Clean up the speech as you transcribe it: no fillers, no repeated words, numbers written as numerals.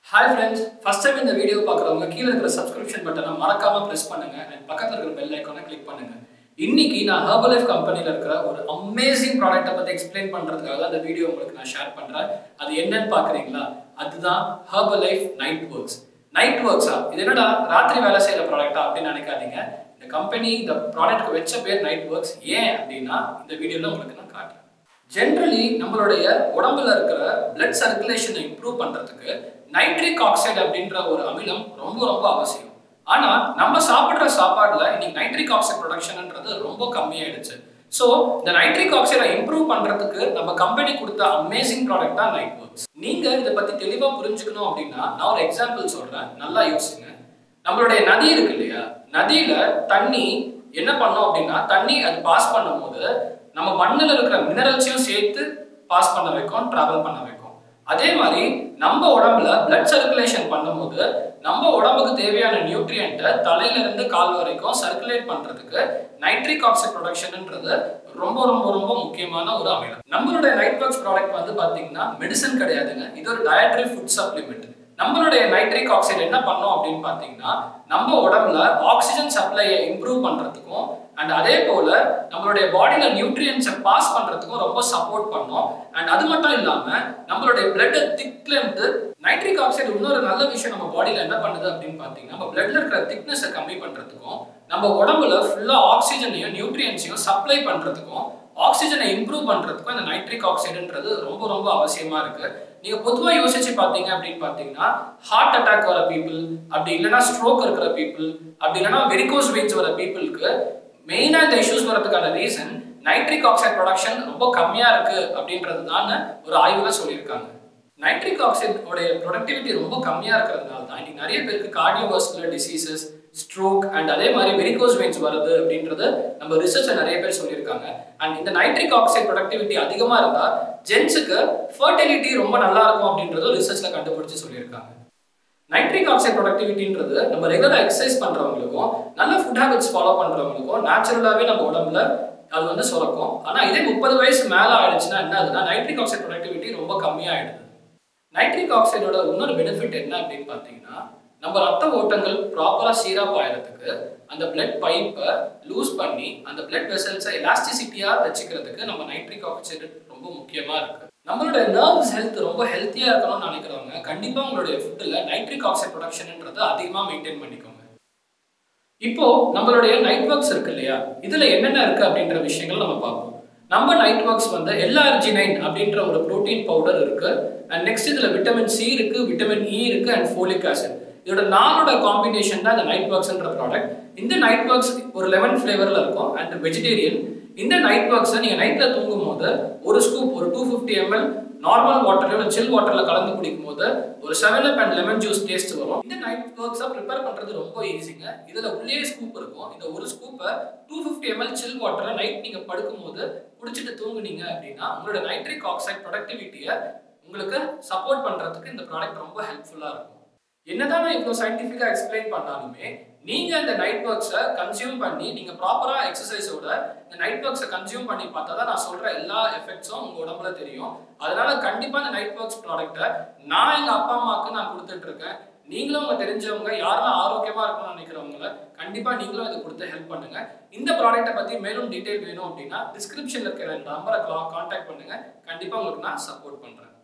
Hi friends, first time இந்த video பார்க்குறவங்க கீழ இருக்கிற சப்ஸ்கிரிப்ஷன் பட்டனை மறக்காம பிரஸ் பண்ணுங்க and பக்கத்துல இருக்கிற பெல் ஐகானை கிளிக் பண்ணுங்க. இன்னைக்கு நான் Herbalife கம்பெனில இருக்கிற ஒரு அமேசிங் ப்ராடக்ட்ட பத்தி எக்ஸ்பிளைன் பண்றதுக்காக தான் இந்த வீடியோ உங்களுக்கு நான் ஷேர் பண்றேன். அது என்னன்னு பார்க்கறீங்களா? அதுதான் Herbalife Niteworks. Niteworks இது என்னடா ராத்திரி வேலை செய்யற ப்ராடக்ட்டா அப்படி நினைக்காதீங்க. இந்த கம்பெனி இந்த ப்ராடக்ட்க்கு வெச்ச பேர் Niteworks. ஏன் அப்படினா இந்த வீடியோல உங்களுக்கு நான் காட்டுறேன். Generally நம்மளுடைய உடம்புல இருக்கிற blood circulation improve பண்றதுக்கு Nitric oxide அப்படின்ற ஒரு அமிலம் ரொம்ப அவசியம். ஆனா நம்ம சாப்பிடுற சாப்பாடுல இன்னைக்கு Nitric oxide ப்ரொடக்ஷன்ன்றது ரொம்ப கம்மியாயிடுச்சு. சோ இந்த Nitric oxide இம்ப்ரூவ் பண்றதுக்கு நம்ம கம்பெனி கொடுத்த அமேசிங் ப்ராடக்ட் தான் Niteworks. நீங்க இத பத்தி தெளிவா புரிஞ்சுக்கணும் அப்படினா நான் ஒரு எக்ஸாம்பிள் சொல்றேன். நல்லா யோசிங்க. நம்மளுடைய நதி இருக்கு இல்லையா? நதியில தண்ணி என்ன பண்ணும் அப்படினா தண்ணி அது பாஸ் பண்ணும்போது நம்ம மண்ணுல இருக்கிற மினரல்ஸையும் சேர்த்து பாஸ் பண்ண வைக்கும், டிராவல் பண்ண வைக்கும். அதே மாதிரி நம்ம உடம்புல blood circulation பண்ணும்போது நம்ம உடம்புக்கு தேவையான நியூட்ரியன்ட்டை தலையில இருந்து கால் வரைக்கும் சர்க்குலேட் பண்றதுக்கு Nitric oxide ப்ரொடக்ஷன்ன்றது ரொம்ப முக்கியமான ஒரு அமிலம். நம்மளுடைய Niteworks ப்ராடக்ட் வந்து பாத்தீங்கன்னா மெடிசன் கிடையாதுங்க. இது ஒரு டயட்டரி ஃபுட் சப்ளிமெண்ட். நம்மளுடைய Nitric oxide என்ன பண்ணும் அப்படின்னு பாத்தீங்கன்னா நம்ம உடம்புல ஆக்சிஜன் சப்ளையை இம்ப்ரூவ் பண்றதுக்கும் and அதே போல நம்மளுடைய பாடியில நியூட்ரியன்ட்ஸை பாஸ் பண்றதுக்கும் ரொம்ப சப்போர்ட் பண்ணும். and அது மட்டும் இல்லாம நம்மளுடைய blood thickல இருந்து Nitric oxide இன்னொரு நல்ல விஷயம் நம்ம பாடியில என்ன பண்ணுது அப்படின்னு பாத்தீங்கன்னா நம்ம bloodல இருக்கிற thickness-ஐ கம்மி பண்றதுக்கும் நம்ம உடம்புல ஃபுல்லா ஆக்சிஜனையும் நியூட்ரியன்ட்ஸையும் சப்ளை பண்றதுக்கும் ஆக்சிஜனை இம்ப்ரூவ் பண்றதுக்கும் இந்த Nitric oxideன்றது ரொம்ப அவசியமா இருக்கு. நீங்க பொதுவா யோசிச்சு பாத்தீங்க அப்படின்னு பாத்தீங்கன்னா ஹார்ட் அட்டாக் வர பீப்புள், அப்படி இல்லனா ஸ்ட்ரோக் இருக்கிற பீப்புள், அப்படி இல்லனா வெரிகோஸ் வெயின்ஸ் வர பீப்புளுக்கு மெயினா இந்த இஷ்யூஸ் வரதுக்கான ரீசன் Nitric oxide ப்ரொடக்ஷன் ரொம்ப கம்மியா இருக்கு அப்படின்றதுதான் ஒரு ஆய்வுல சொல்லியிருக்காங்க. Nitric oxide உடைய ப்ரொடக்டிவிட்டி ரொம்ப கம்மியா இருக்கிறதுனால தான் இன்னைக்கு நிறைய பேருக்கு Cardiovascular Diseases, stroke and அதே மாதிரி வெரிகோஸ் வெயின்ஸ் வருது அப்படின்றது நம்ம ரிசர்ச்ல நிறைய பேர் சொல்லியிருக்காங்க. and இந்த Nitric oxide ப்ரொடக்டிவிட்டி அதிகமா இருந்தா ஜென்ஸுக்கு ஃபர்டிலிட்டி ரொம்ப நல்லா இருக்கும் அப்படின்றது ரிசர்ச்ல கண்டுபிடிச்சு சொல்லியிருக்காங்க. Nitric oxide ப்ரொடக்டிவிட்டின்றது நம்ம ரெகுலரா எக்ஸசைஸ் பண்றவங்களுக்கும் நல்ல ஃபுட் ஹாபிட்ஸ் ஃபாலோ பண்றவங்களுக்கும் நேச்சுரலாவே நம்ம உடம்புல அது வந்து சுரக்கும். ஆனா இதே 30 வயசு மேல ஆயிடுச்சுன்னா என்ன ஆகுதுன்னா Nitric oxide ப்ரொடக்டிவிட்டி ரொம்ப கம்மியாயிடுது. Nitric oxideோட இன்னொரு பெனிஃபிட் என்ன அப்படின்னு பாத்தீங்கன்னா நம்ம ரத்த ஓட்டங்கள் ப்ராப்பரா சீரா பாயறதுக்கு அந்த பிளட் பைப்பை லூஸ் பண்ணி அந்த பிளட் வெசல்ஸை எலாஸ்டிசிட்டியா வச்சுக்கிறதுக்கு நம்ம Nitric oxide ரொம்ப முக்கியமா இருக்கு. நம்மளுடைய நர்வ்ஸ் ஹெல்த் ரொம்ப ஹெல்த்தியா இருக்கணும்னு நினைக்கிறவங்க கண்டிப்பா உங்களுடைய ஃபுட்ல Nitric oxide ப்ரொடக்ஷன்ன்றது அதிகமா மெயின்டைன் பண்ணிக்கோங்க. இப்போ நம்மளுடைய Niteworks இருக்கு இல்லையா? இதுல என்னென்ன இருக்கு அப்படின்ற விஷயங்கள் நம்ம பார்ப்போம். நம்ம Niteworks வந்து L-arginine அப்படின்ற ஒரு புரோட்டீன் பவுடர் இருக்கு. and next இதுல விட்டமின் C இருக்கு, விட்டமின் E இருக்கு and folic acid. இதோட நாலோட காம்பினேஷன் தான் இந்த Niteworksன்ற ப்ராடக்ட். இந்த Niteworks ஒரு லெமன் ஃப்ளேவர்ல இருக்கும் and வெஜிடேரியன். இந்த Niteworks நீங்க நைட்ல தூங்கும்போது ஒரு ஸ்கூப் ஒரு 250 ml நார்மல் வாட்டர்ல சில் வாட்டர்ல கலந்து குடிக்கும்போது ஒரு 7up and lemon juice taste வரும். இந்த Niteworks-ஐ ப்ரிப்பேர் பண்றது ரொம்ப ஈஸிங்க. இதுல உள்ளே ஸ்கூப் இருக்கும். இந்த ஒரு ஸ்கூப்பை 250 ml சில் வாட்டர்ல நைட் நீங்க படுக்கும்போது குடிச்சிட்டு தூங்குனீங்க அப்படின்னா உங்களோட Nitric oxide ப்ரொடக்டிவிட்டியை உங்களுக்கு சப்போர்ட் பண்றதுக்கு இந்த ப்ராடக்ட் ரொம்ப ஹெல்ப்ஃபுல்லா இருக்கும். என்னதான் நான் இவ்வளவு சயின்டிஃபிக்கா எக்ஸ்பிளைன் பண்ணாலுமே நீங்க இந்த Niteworks-ஐ கன்சியூம் பண்ணி நீங்க ப்ராப்பரா எக்ஸசைஸோட இந்த Niteworks-ஐ கன்சியூம் பண்ணி பார்த்தா தான் நான் சொல்ற எல்லா எஃபெக்ட்ஸும் உங்க உடம்புல தெரியும். அதனால கண்டிப்பா இந்த Niteworks ப்ராடக்ட்டை நான் எங்க அப்பா அம்மாவுக்கு நான் கொடுத்துட்டு இருக்கேன். நீங்களும் உங்க தெரிஞ்சவங்க யாரெல்லாம் ஆரோக்கியமா இருக்கணும்னு நினைக்கிறவங்கள கண்டிப்பா நீங்களும் இதை கொடுத்து ஹெல்ப் பண்ணுங்க. இந்த ப்ராடக்ட்டை பத்தி மேலும் டீடைல் வேணும் அப்படின்னா டிஸ்கிரிப்ஷன்ல இருக்கிற நம்பரை கான்டாக்ட் பண்ணுங்க. கண்டிப்பா உங்களுக்கு நான் சப்போர்ட் பண்றேன்.